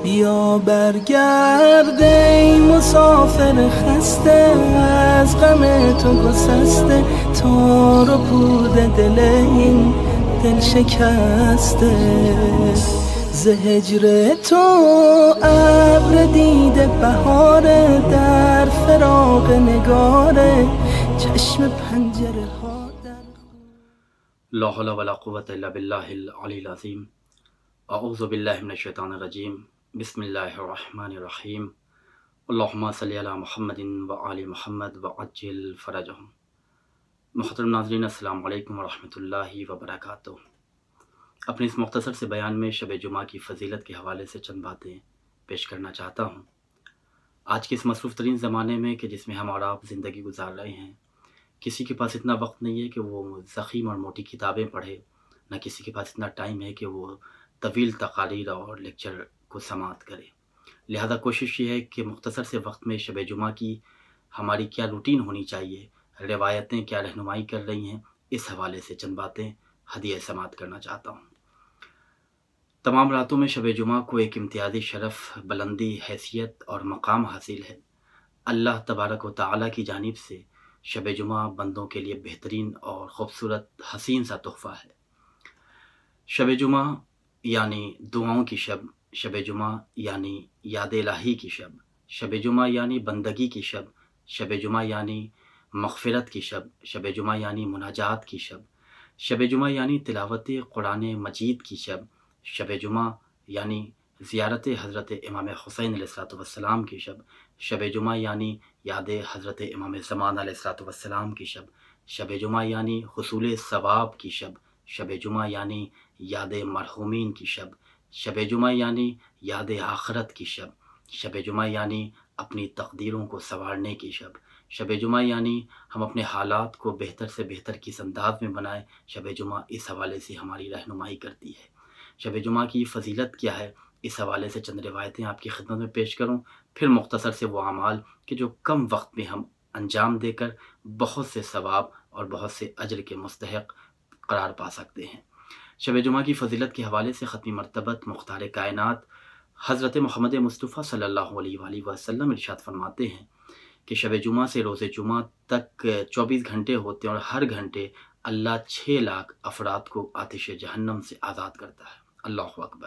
بیا برگرد ای مسافر خسته، از غم تو گسسته، تار و پود دل این دل شکسته. ز هجر تو ابر دیده بهاره، در فراق نگاره چشم پنجره ها در. لا حول ولا قوة الا بالله العلی العظیم. اعوذ باللہ من الشیطان الرجیم. بسم اللہ الرحمن الرحیم. اللہم صلی علی محمد و آل محمد وعجل فرجہم. محترم ناظرین، السلام علیکم ورحمۃ اللہ وبرکاتہ. اپنے اس مختصر سے بیان میں شب جمعہ کی فضیلت کے حوالے سے چند باتیں پیش کرنا چاہتا ہوں. آج کے اس مصروف ترین زمانے میں کہ جس میں ہم اور آپ زندگی گزار رہے ہیں، کسی کے پاس اتنا وقت نہیں ہے کہ وہ ضخیم اور موٹی کتابیں پڑھے، نہ کسی کے پاس اتنا ٹائم ہے کہ وہ طویل تقاریر اور لیکچر کو سماعت کرے. لہذا کوشش یہ ہے کہ مختصر سے وقت میں شب جمعہ کی ہماری کیا روٹین ہونی چاہیے، روایتیں کیا رہنمائی کر رہی ہیں، اس حوالے سے چند باتیں ہدیہ سماعت کرنا چاہتا ہوں. تمام راتوں میں شب جمعہ کو ایک امتیازی شرف، بلندی، حیثیت اور مقام حاصل ہے. اللہ تبارک و تعالیٰ کی جانب سے شب جمعہ بندوں کے لیے بہترین اور خوبصورت حسین سا تحفہ ہے. شب جمعہ یعنی دعاؤں کی شب، شب جمعہ یعنی یاد الہی کی شب، شب جمعہ یعنی بندگی کی شب، شب جمعہ یعنی مغفرت کی شب، شب جمعہ یعنی مناجات کی شب، شب جمعہ یعنی تلاوت قرآن مجید کی شب، شب جمعہ یعنی زیارت حضرت امام حسین علیہ السلام کی شب، شب جمعہ یعنی یاد حضرت امام زمان علیہ السلام کی شب، شب جمعہ یعنی حصول ثواب کی شب، شب جمعہ یعنی یاد مرحومین کی شب، شب جمعہ یعنی یاد آخرت کی شب، شب جمعہ یعنی اپنی تقدیروں کو سنوارنے کی شب، شب جمعہ یعنی ہم اپنے حالات کو بہتر سے بہتر کس انداز میں بنائیں. شب جمعہ اس حوالے سے ہماری رہنمائی کرتی ہے. شب جمعہ کی فضیلت کیا ہے، اس حوالے سے چند روایتیں آپ کی خدمت میں پیش کروں، پھر مختصر سے وہ اعمال کہ جو کم وقت میں ہم انجام دے کر بہت سے ثواب اور بہت سے اجر کے مستحق قرار پا سکتے ہیں. شب جمعہ کی فضیلت کے حوالے سے ختم مرتبت مختار کائنات حضرت محمد مصطفیٰ صلی اللہ علیہ وآلہ وسلم ارشاد فرماتے ہیں کہ شب جمعہ سے روز جمعہ تک 24 گھنٹے ہوتے ہیں اور ہر گھنٹے اللہ 6 لاکھ افراد کو آتش جہنم سے آزاد کرتا ہے. اللہ اکبر.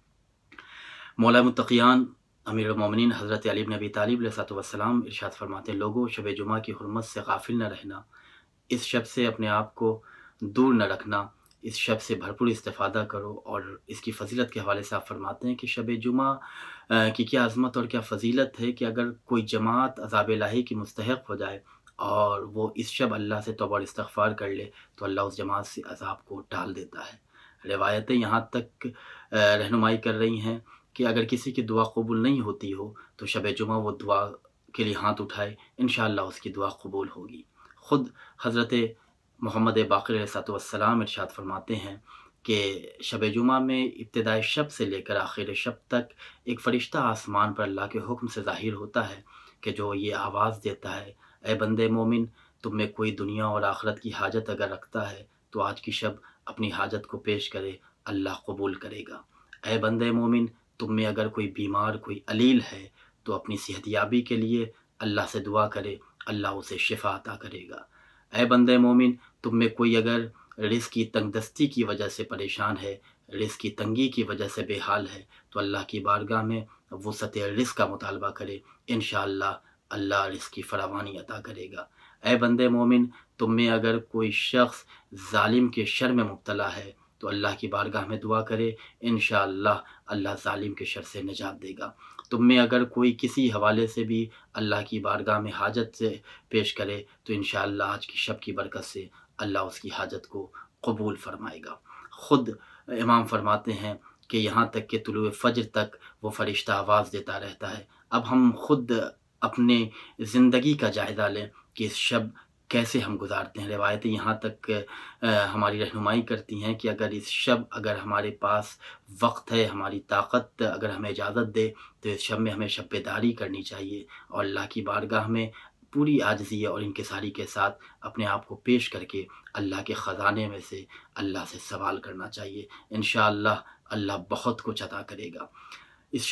مولا متقیان امیر المومنین حضرت علی بن ابی طالب علیہ السلام ارشاد فرماتے ہیں، لوگوں شب جمعہ کی حرمت سے غافل نہ رہنا، اس شب سے اپنے آپ کو دور نہ رکھنا، اس شب سے بھرپور استفادہ کرو. اور اس کی فضیلت کے حوالے سے آپ فرماتے ہیں کہ شب جمعہ کی کیا عظمت اور کیا فضیلت ہے کہ اگر کوئی جماعت عذاب الہی کی مستحق ہو جائے اور وہ اس شب اللہ سے توبہ اور استغفار کر لے تو اللہ اس جماعت سے عذاب کو ٹال دیتا ہے. روایتیں یہاں تک رہنمائی کر رہی ہیں کہ اگر کسی کی دعا قبول نہیں ہوتی ہو تو شب جمعہ وہ دعا کے لیے ہاتھ اٹھائے، انشاءاللہ اس کی دعا قبول ہوگی. خود حضرت محمد باقر علیہ السلام ارشاد فرماتے ہیں کہ شب جمعہ میں ابتدائی شب سے لے کر آخر شب تک ایک فرشتہ آسمان پر اللہ کے حکم سے ظاہر ہوتا ہے کہ جو یہ آواز دیتا ہے، اے بندے مومن، تم میں کوئی دنیا اور آخرت کی حاجت اگر رکھتا ہے تو آج کی شب اپنی حاجت کو پیش کرے، اللہ قبول کرے گا. اے بندے مومن، تم میں اگر کوئی بیمار، کوئی علیل ہے تو اپنی صحت یابی کے لیے اللہ سے دعا کرے، اللہ اسے شفا عطا کرے گا. اے بندے مومن، تم میں کوئی اگر رزق کی تنگ دستی کی وجہ سے پریشان ہے، رزق کی تنگی کی وجہ سے بے حال ہے تو اللہ کی بارگاہ میں وسعت رزق کا مطالبہ کرے، انشاءاللہ اللہ رزق کی فراوانی عطا کرے گا. اے بندے مومن، تم میں اگر کوئی شخص ظالم کے شر میں مبتلا ہے تو اللہ کی بارگاہ میں دعا کرے، انشاءاللہ اللہ ظالم کے شر سے نجات دے گا. تم میں اگر کوئی کسی حوالے سے بھی اللہ کی بارگاہ میں حاجت سے پیش کرے تو انشاءاللہ آج کی شب کی برکت سے اللہ اس کی حاجت کو قبول فرمائے گا. خود امام فرماتے ہیں کہ یہاں تک کہ طلوع فجر تک وہ فرشتہ آواز دیتا رہتا ہے. اب ہم خود اپنے زندگی کا جائزہ لیں کہ اس شب کیسے ہم گزارتے ہیں. روایتیں یہاں تک ہماری رہنمائی کرتی ہیں کہ اگر اس شب اگر ہمارے پاس وقت ہے، ہماری طاقت اگر ہمیں اجازت دے تو اس شب میں ہمیں شب بیداری کرنی چاہیے اور اللہ کی بارگاہ میں پوری عاجزی اور انکساری کے ساتھ اپنے آپ کو پیش کر کے اللہ کے خزانے میں سے اللہ سے سوال کرنا چاہیے. انشاءاللہ اللہ بہت کچھ عطا کرے گا. اس شب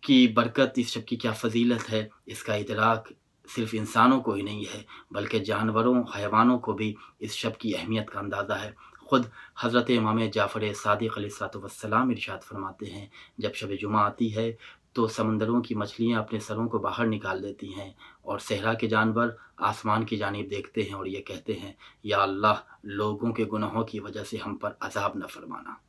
की बरकत, इस शब की क्या फ़जीलत है, इसका इदराक सिर्फ़ इंसानों को ही नहीं है बल्कि जानवरों, हैवानों को भी इस शब की अहमियत का अंदाज़ा है। ख़ुद हज़रत इमाम जाफ़र सादिक़ अलैहिस्सलाम इरशाद फरमाते हैं, जब शब जुमा आती है तो समंदरों की मछलियाँ अपने सरों को बाहर निकाल देती हैं और सहरा के जानवर आसमान की जानिब देखते हैं और ये कहते हैं, या अल्लाह, लोगों के गुनाहों की वजह से हम पर अज़ाब न फरमाना।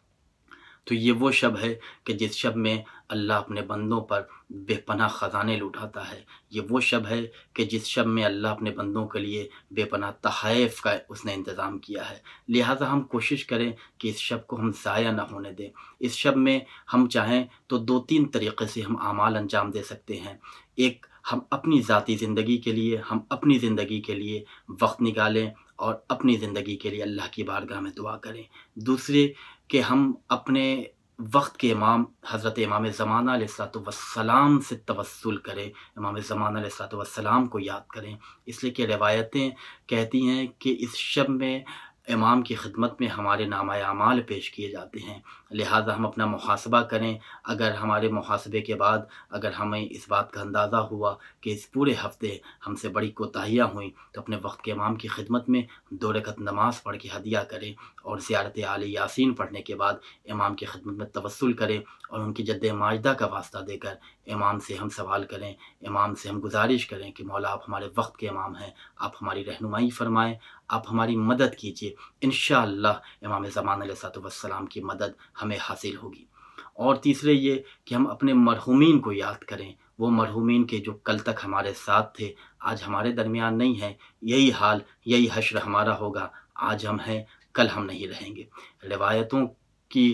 तो ये वो शब है कि जिस शब में अल्लाह अपने बंदों पर बेपनाह ख़ज़ाने लुटाता है। ये वो शब है कि जिस शब में अल्लाह अपने बंदों के लिए बेपनाह तोहफ़ का उसने इंतज़ाम किया है। लिहाजा हम कोशिश करें कि इस शब को हम ज़ाया ना होने दें। इस शब में हम चाहें तो 2-3 तरीक़े से हम आमाल अंजाम दे सकते हैं। एक, हम अपनी ज़ाती ज़िंदगी के लिए, हम अपनी ज़िंदगी के लिए वक्त निकालें और अपनी ज़िंदगी के लिए अल्लाह की बारगाह में दुआ करें। दूसरे, कि हम अपने वक्त के इमाम हज़रत इमाम ज़माना अलैहिस्सलाम से तवस्सुल करें, इमाम ज़माना अलैहिस्सलाम को याद करें। इसलिए कि रिवायतें कहती हैं कि इस शब में इमाम की खिदमत में हमारे नामाए आमाल पेश किए जाते हैं। लिहाजा हम अपना मुहासबा करें। अगर हमारे मुहासबे के बाद अगर हमें इस बात का अंदाज़ा हुआ कि इस पूरे हफ़्ते हमसे बड़ी कोताहियाँ हुई, तो अपने वक्त के इमाम की खिदमत में 2 रकअत नमाज़ पढ़ के हदिया करें और ज़ियारत आले यासीन पढ़ने के बाद इमाम की खिदमत में तवस्सुल करें और उनकी जद्द माजदा का वास्ता देकर इमाम से हम सवाल करें, इमाम से हम गुजारिश करें कि मौला, आप हमारे वक्त के इमाम हैं, आप हमारी रहनुमाई फ़रमाएँ, आप हमारी मदद कीजिए। इंशाअल्लाह इमाम ज़माना अलैहिस्सलाम की मदद हमें हासिल होगी। और तीसरे ये कि हम अपने मरहूमीन को याद करें, वो मरहूमीन के जो कल तक हमारे साथ थे, आज हमारे दरमियान नहीं हैं। यही हाल, यही हश्र हमारा होगा। आज हम हैं, कल हम नहीं रहेंगे। रिवायतों की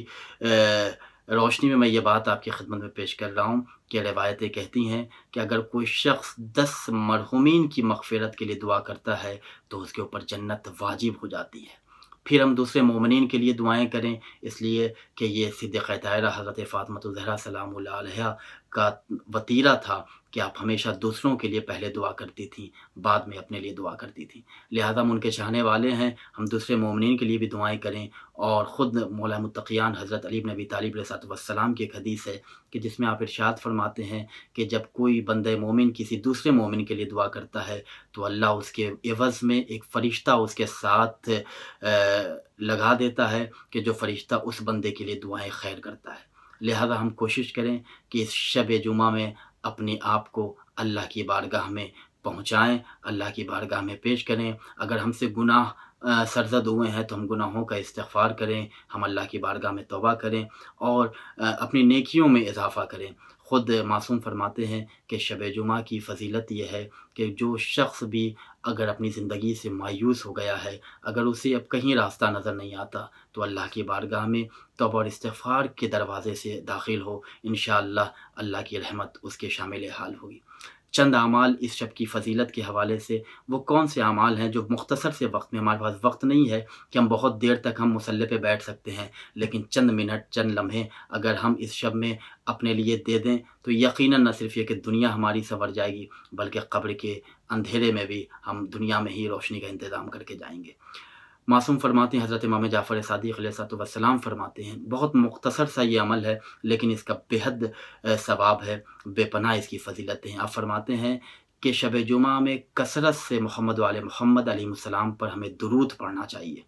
रोशनी में मैं ये बात आपकी खिदमत में पेश कर रहा हूँ कि रिवायतें कहती हैं कि अगर कोई शख्स 10 मरहूमीन की मग़फ़िरत के लिए दुआ करता है तो उसके ऊपर जन्नत वाजिब हो जाती है। फिर हम दूसरे मोमिनीन के लिए दुआएं करें, इसलिए कि ये सिद्दीक़ा ताहिरा हज़रत फ़ातिमा ज़हरा सलामुल्लाह अलैहा का वतीरा था कि आप हमेशा दूसरों के लिए पहले दुआ करती थीं, बाद में अपने लिए दुआ करती थीं। लिहाजा हम उनके चाहने वाले हैं, हम दूसरे मोमिनीन के लिए भी दुआएं करें। और ख़ुद मौला मुत्तक़ियान हज़रत अली इब्न अबी तालिब अलैहिस्सलाम की एक हदीस है कि जिसमें आप इरशाद फरमाते हैं कि जब कोई बंदे मोमिन किसी दूसरे मोमिन के लिए दुआ करता है तो अल्लाह उसके एवज़ में एक फ़रिश्ता उसके साथ लगा देता है कि जो फ़रिश्ता उस बंदे के लिए दुआएं खैर करता है। लिहाजा हम कोशिश करें कि इस शब जुमा में अपने आप को अल्लाह की बारगाह में पहुँचाएँ, अल्लाह की बारगाह में पेश करें। अगर हमसे गुनाह सरज़द हुए हैं तो हम गुनाहों का इस्तिग़फ़ार करें, हम अल्लाह की बारगाह में तौबा करें और अपनी नेकियों में इज़ाफ़ा करें। ख़ुद मासूम फरमाते हैं कि शब जुमा की फ़जीलत ये है कि जो शख्स भी अगर अपनी ज़िंदगी से मायूस हो गया है, अगर उसे अब कहीं रास्ता नज़र नहीं आता, तो अल्लाह की बारगाह में तौबा और इस्तिग़फ़ार के दरवाज़े से दाखिल हो। इंशाअल्लाह अल्लाह की रहमत उसके शामिल हाल होगी। चंद आमाल इस शब की फ़जीलत के हवाले से, वो कौन से आमाल हैं जो मुख्तसर से वक्त में, हमारे पास वक्त नहीं है कि हम बहुत देर तक हम मुसल्ले पे बैठ सकते हैं, लेकिन चंद मिनट, चंद लम्हे अगर हम इस शब में अपने लिए दे दें तो यकीनन न सिर्फ ये कि दुनिया हमारी संवर जाएगी बल्कि कब्र के अंधेरे में भी हम दुनिया में ही रोशनी का इंतज़ाम करके जाएंगे। मासूम फरमाते हैं, हज़रत इमाम जाफ़र सादिक़ अलैहिस्सलाम फरमाते हैं, बहुत मुख्तसर सा ये अमल है लेकिन इसका बेहद सवाब है, बेपनाह इसकी फ़जीलतें हैं। आप फरमाते हैं कि शब जुमा में कसरत से मोहम्मद वाले मोहम्मद अलैहिस्सलाम पर हमें दुरूद पढ़ना चाहिए,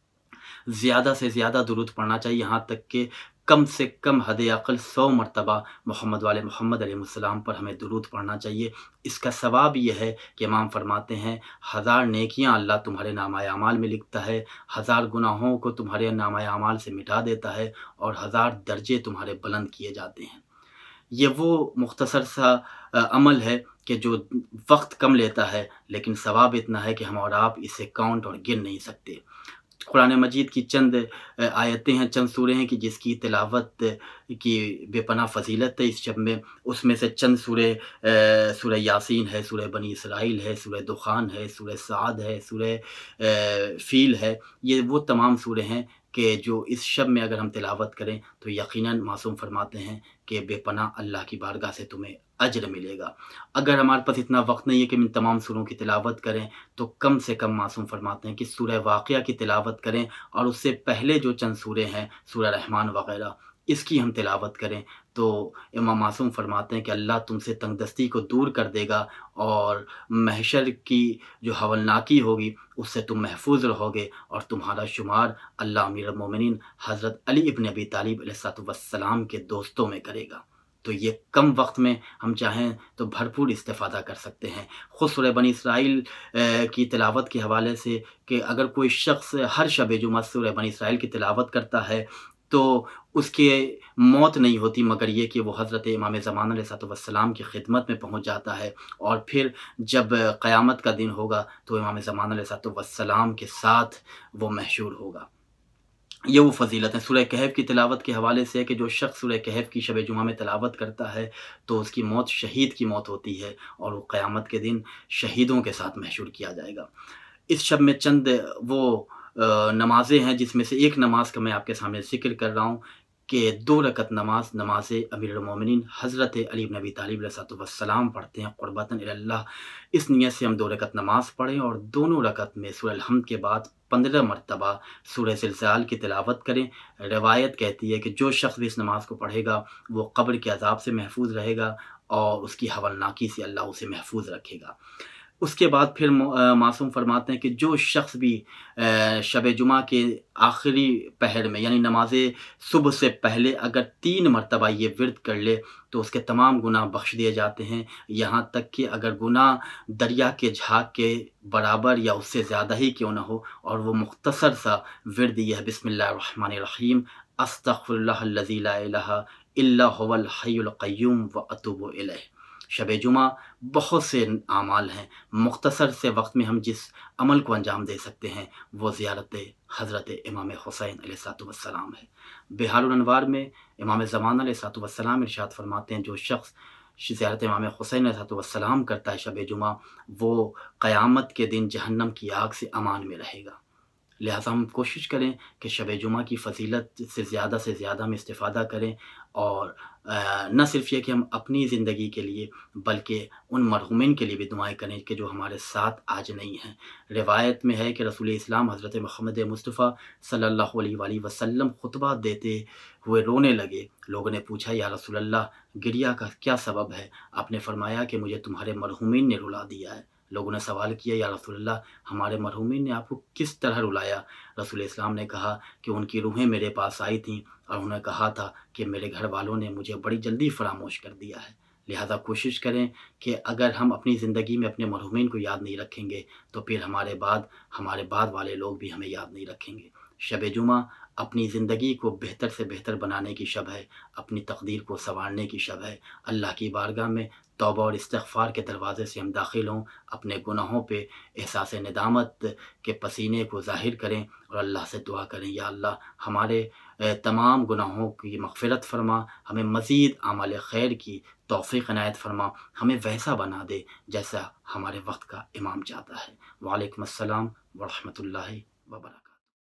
ज़्यादा से ज़्यादा दुरूद पढ़ना चाहिए, यहाँ तक कि कम से कम हद अक़ल 100 मरतबा मोहम्मद वाले मोहम्मद अलैहिस्सलाम पर हमें दुरूद पढ़ना चाहिए। इसका सवाब ये है कि इमाम फरमाते हैं, 1000 नेकियां अल्लाह तुम्हारे नामाए आमाल में लिखता है, 1000 गुनाहों को तुम्हारे नामाए आमाल से मिटा देता है और 1000 दर्जे तुम्हारे बुलंद किए जाते हैं। ये वो मुख्तसर सा अमल है कि जो वक्त कम लेता है लेकिन सवाब इतना है कि हम और आप इसे काउंट और गिन नहीं सकते। कुरान मजीद की चंद आयतें हैं, चंद सूरे हैं कि जिसकी तिलावत की बेपनाह फ़जीलत है इस शब में। उसमें से चंद सूरे सूरह यासीन है, सूरह बनी इसराइल है, सूरह दुखान है, सूरह साद है, सूरह फ़ील है। ये वो तमाम सूरे हैं कि जो इस शब में अगर हम तिलावत करें तो यकीनन मासूम फरमाते हैं कि बेपनाह अल्लाह की बारगाह से तुम्हें अज्र मिलेगा। अगर हमारे पास इतना वक्त नहीं है कि हम इन तमाम सूरों की तिलावत करें तो कम से कम मासूम फरमाते हैं कि सूरह वाक़िया की तिलावत करें और उससे पहले जो चंद सूरे हैं, सूरह रहमान वग़ैरह, इसकी हम तिलावत करें تو امام معصوم فرماتے ہیں کہ اللہ تم سے تنگ دستی کو دور کر دے گا اور محشر کی جو ہولناکی ہوگی اس سے تم محفوظ رہو گے، اور تمہارا شمار اللہ امیر المومنین حضرت علی ابن ابی طالب علیہ السلام کے دوستوں میں کرے گا۔ تو یہ کم وقت میں ہم چاہیں تو بھرپور استفادہ کر سکتے ہیں۔ خود سورہ بنی اسرائیل کی تلاوت کے حوالے سے کہ اگر کوئی شخص ہر شب جمعہ سورہ بنی اسرائیل کی تلاوت کرتا ہے تو اس کی موت نہیں ہوتی مگر یہ کہ وہ حضرت امام زمان علیہ السلام کی خدمت میں پہنچ جاتا ہے، اور پھر جب قیامت کا دن ہوگا تو امام زمان علیہ السلام کے ساتھ وہ محشور ہوگا۔ یہ وہ فضیلت ہیں۔ سورہ کہف کی تلاوت کے حوالے سے ہے کہ جو شخص سورہ کہف کی شب جمعہ میں تلاوت کرتا ہے تو اس کی موت شہید کی موت ہوتی ہے، اور وہ قیامت کے دن شہیدوں کے ساتھ محشور کیا جائے گا۔ اس شب میں چند وہ نمازیں ہیں جس میں سے ایک نماز کا میں آپ کے سامنے ذکر کر رہا ہوں کہ 2 رکعت نماز امیر المومنین حضرت علی بن ابی طالب علیہ السلام پڑھتے ہیں قربتاً الی اللہ۔ اس نیت سے ہم 2 رکعت نماز پڑھیں اور دونوں رکعت میں سورہ الحمد کے بعد 15 مرتبہ سورہ زلزال کی تلاوت کریں۔ روایت کہتی ہے کہ جو شخص بھی اس نماز کو پڑھے گا وہ قبر کے عذاب سے محفوظ رہے گا اور اس کی ہولناکی سے اللہ اسے محفوظ رکھے گا۔ اس کے بعد پھر معصوم فرماتے ہیں کہ جو شخص بھی شب جمعہ کے آخری پہر میں یعنی نماز صبح سے پہلے اگر 3 مرتبہ یہ ورد کر لے تو اس کے تمام گناہ بخش دیے جاتے ہیں، یہاں تک کہ اگر گناہ دریا کے جھاگ کے برابر یا اس سے زیادہ ہی کیوں نہ ہو، اور وہ مختصر سا ورد یہ ہے بسم اللہ الرحمن الرحیم استغفر اللہ الذی لا الہ الا هو الحی القیوم واتوب الیہ۔ شب جمعہ بہت سے اعمال ہیں، مختصر سے وقت میں ہم جس عمل کو انجام دے سکتے ہیں وہ زیارت حضرت امام حسین علیہ السلام ہے۔ بہار الانوار میں امام زمان علیہ السلام ارشاد فرماتے ہیں جو شخص زیارت امام حسین علیہ السلام کرتا ہے شب جمعہ وہ قیامت کے دن جہنم کی آگ سے امان میں رہے گا۔ لہٰذا ہم کوشش کریں کہ شب جمعہ کی فضیلت سے زیادہ ہم استفادہ کریں، اور نہ صرف یہ کہ ہم اپنی زندگی کے لیے بلکہ ان مرحومین کے لیے بھی دعائیں کریں کہ جو ہمارے ساتھ آج نہیں ہیں۔ روایت میں ہے کہ رسول اسلام حضرت محمد مصطفیٰ صلی اللہ علیہ وآلہ وسلم خطبہ دیتے ہوئے رونے لگے۔ لوگوں نے پوچھا یا رسول اللہ گریہ کا کیا سبب ہے؟ آپ نے فرمایا کہ مجھے تمہارے مرحومین نے رلا دیا ہے۔ لوگوں نے سوال کیا یا رسول اللہ ہمارے مرحومین نے آپ کو کس طرح رلایا؟ رسول اسلام نے کہا کہ ان کی روحیں میرے پاس آئی تھیں اور انہوں نے کہا تھا کہ میرے گھر والوں نے مجھے بڑی جلدی فراموش کر دیا ہے۔ لہذا کوشش کریں کہ اگر ہم اپنی زندگی میں اپنے مرحومین کو یاد نہیں رکھیں گے تو پھر ہمارے بعد والے لوگ بھی ہمیں یاد نہیں رکھیں گے۔ شب جمعہ اپنی زندگی کو بہتر سے بہتر بنانے کی شب ہے، اپنی تقدیر کو سنوارنے کی شب ہے۔ اللہ کی بارگاہ میں توبہ اور استغفار کے دروازے سے ہم داخل ہوں، اپنے گناہوں پہ احساس ندامت کے پسینے کو ظاہر کریں اور اللہ سے دعا کریں یا اللہ ہمارے تمام گناہوں کی مغفرت فرما، ہمیں مزید اعمال خیر کی توفیق عنایت فرما، ہمیں ویسا بنا دے جیسا ہمارے وقت کا امام چاہتا ہے۔ وعلیکم السلام ورحمۃ اللہ وبرکاتہ۔